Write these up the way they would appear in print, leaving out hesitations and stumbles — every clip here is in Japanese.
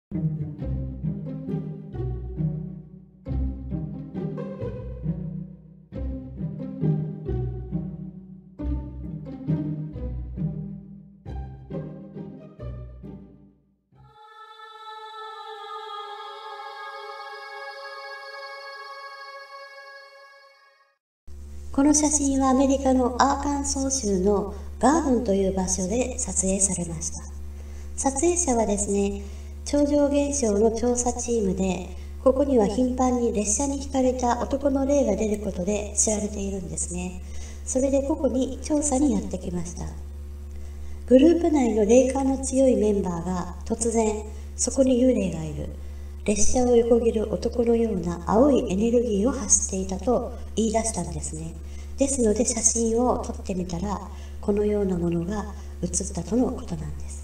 この写真はアメリカのアーカンソー州のガードンという場所で撮影されました。撮影者はですね、超常現象の調査チームで、ここには頻繁に列車にひかれた男の霊が出ることで知られているんですね。それでここに調査にやってきました。グループ内の霊感の強いメンバーが突然、そこに幽霊がいる、列車を横切る男のような青いエネルギーを発していたと言い出したんですね。ですので写真を撮ってみたら、このようなものが写ったとのことなんです。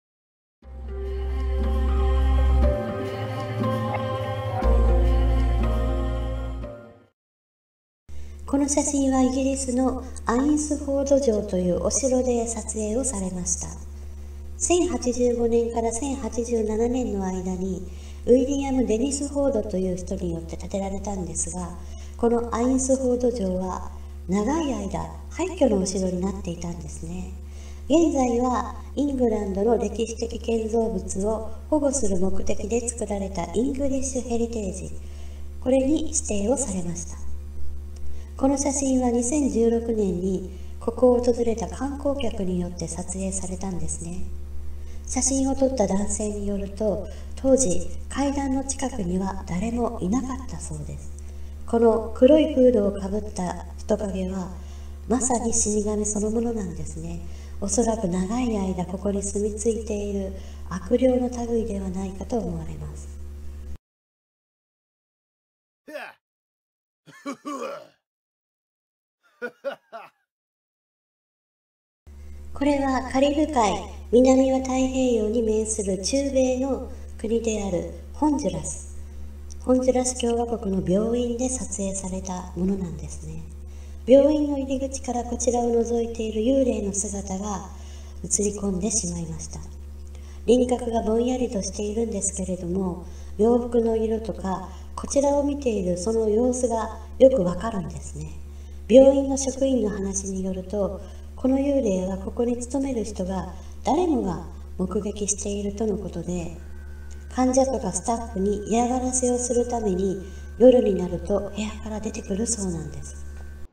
この写真はイギリスのアインスフォード城というお城で撮影をされました。1085年から1087年の間にウィリアム・デニス・フォードという人によって建てられたんですが、このアインスフォード城は長い間廃墟のお城になっていたんですね。現在はイングランドの歴史的建造物を保護する目的で作られたイングリッシュヘリテージ、これに指定をされました。この写真は2016年にここを訪れた観光客によって撮影されたんですね。写真を撮った男性によると、当時階段の近くには誰もいなかったそうです。この黒いフードをかぶった人影はまさに死神そのものなんですね。おそらく長い間ここに住み着いている悪霊の類ではないかと思われます。これはカリブ海、南は太平洋に面する中米の国であるホンジュラス共和国の病院で撮影されたものなんですね。病院の入り口からこちらを覗いている幽霊の姿が映り込んでしまいました。輪郭がぼんやりとしているんですけれども、洋服の色とかこちらを見ているその様子がよくわかるんですね。病院の職員の話によると、この幽霊はここに勤める人が誰もが目撃しているとのことで、患者とかスタッフに嫌がらせをするために夜になると部屋から出てくるそうなんです。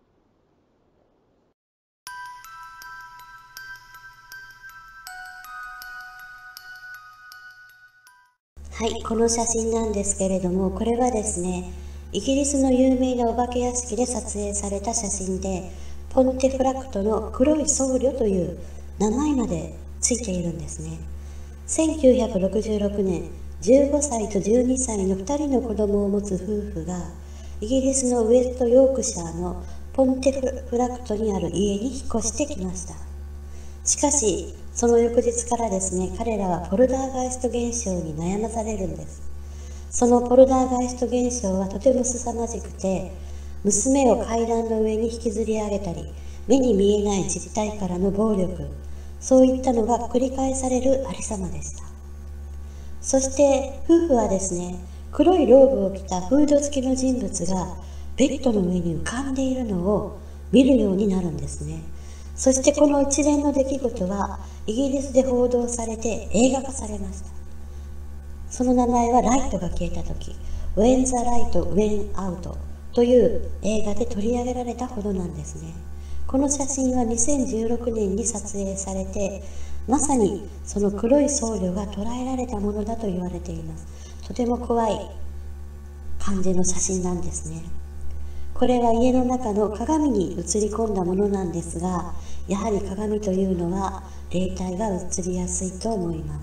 はい、この写真なんですけれども、これはですね、イギリスの有名なお化け屋敷で撮影された写真で、ポンテフラクトの黒い僧侶という名前までついているんですね。1966年、15歳と12歳の2人の子供を持つ夫婦が、イギリスのウェストヨークシャーのポンテフラクトにある家に引っ越してきました。しかし、その翌日からですね、彼らはポルダーガイスト現象に悩まされるんです。そのポルダーガイスト現象はとても凄まじくて、娘を階段の上に引きずり上げたり、目に見えない実体からの暴力、そういったのが繰り返されるありさまでした。そして夫婦はですね、黒いローブを着たフード付きの人物がベッドの上に浮かんでいるのを見るようになるんですね。そしてこの一連の出来事はイギリスで報道されて映画化されました。その名前はライトが消えた時、When the Light Went Out という映画で取り上げられたほどなんですね。この写真は2016年に撮影されて、まさにその黒い僧侶が捉えられたものだと言われています。とても怖い感じの写真なんですね。これは家の中の鏡に映り込んだものなんですが、やはり鏡というのは霊体が映りやすいと思います。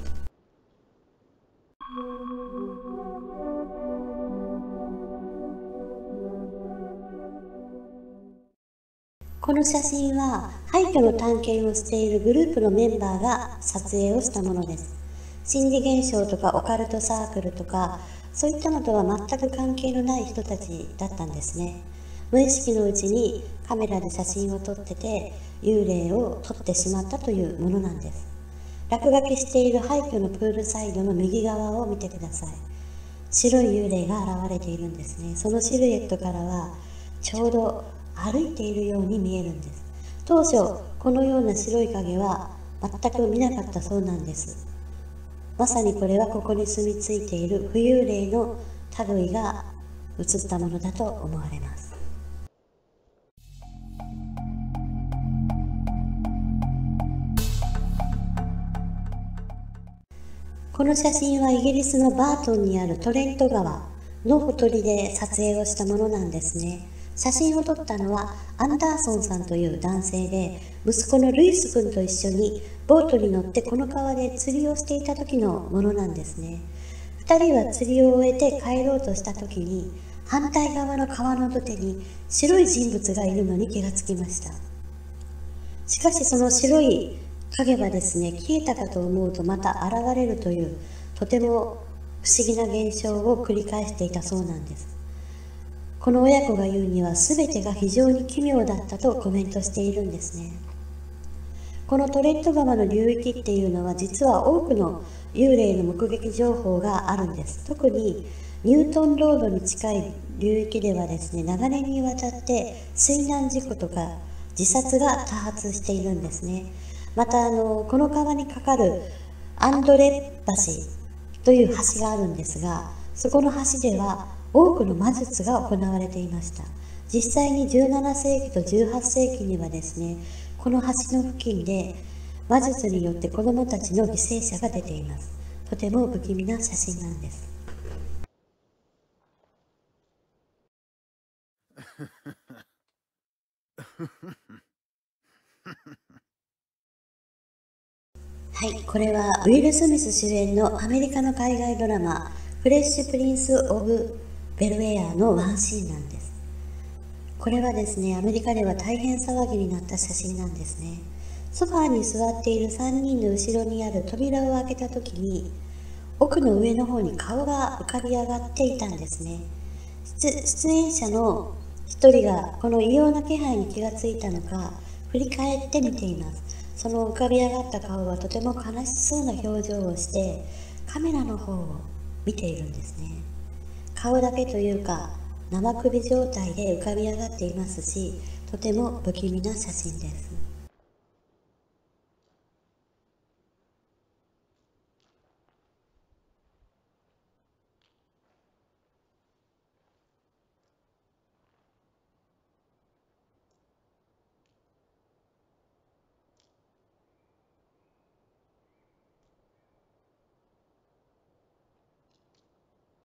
この写真は廃墟の探検をしているグループのメンバーが撮影をしたものです。心理現象とかオカルトサークルとか、そういったのとは全く関係のない人たちだったんですね。無意識のうちにカメラで写真を撮ってて、幽霊を撮ってしまったというものなんです。 落書きしている廃墟のプールサイドの右側を見てください。白い幽霊が現れているんですね。そのシルエットからはちょうど歩いているように見えるんです。当初このような白い影は全く見なかったそうなんです。まさにこれはここに住み着いている浮遊霊の類が映ったものだと思われます。この写真はイギリスのバートンにあるトレント川のほとりで撮影をしたものなんですね。写真を撮ったのはアンダーソンさんという男性で、息子のルイス君と一緒にボートに乗ってこの川で釣りをしていた時のものなんですね。2人は釣りを終えて帰ろうとした時に、反対側の川の土手に白い人物がいるのに気がつきました。しかしその白い影はですね、消えたかと思うとまた現れるという、とても不思議な現象を繰り返していたそうなんです。この親子が言うには全てが非常に奇妙だったとコメントしているんですね。このトレント川の流域っていうのは実は多くの幽霊の目撃情報があるんです。特にニュートンロードに近い流域ではですね、長年にわたって水難事故とか自殺が多発しているんですね。またこの川に架かるアンドレ橋という橋があるんですが、そこの橋では多くの魔術が行われていました。実際に17世紀と18世紀にはですね、この橋の付近で魔術によって子どもたちの犠牲者が出ています。とても不気味な写真なんです。はい、これはウィル・スミス主演のアメリカの海外ドラマ「フレッシュ・プリンス・オブ・ベルウェア」のワンシーンなんです。これはですね、アメリカでは大変騒ぎになった写真なんですね。ソファーに座っている3人の後ろにある扉を開けた時に、奥の上の方に顔が浮かび上がっていたんですね。出演者の一人がこの異様な気配に気がついたのか、振り返って見ています。その浮かび上がった顔はとても悲しそうな表情をしてカメラの方を見ているんですね。顔だけというか生首状態で浮かび上がっていますし、とても不気味な写真です。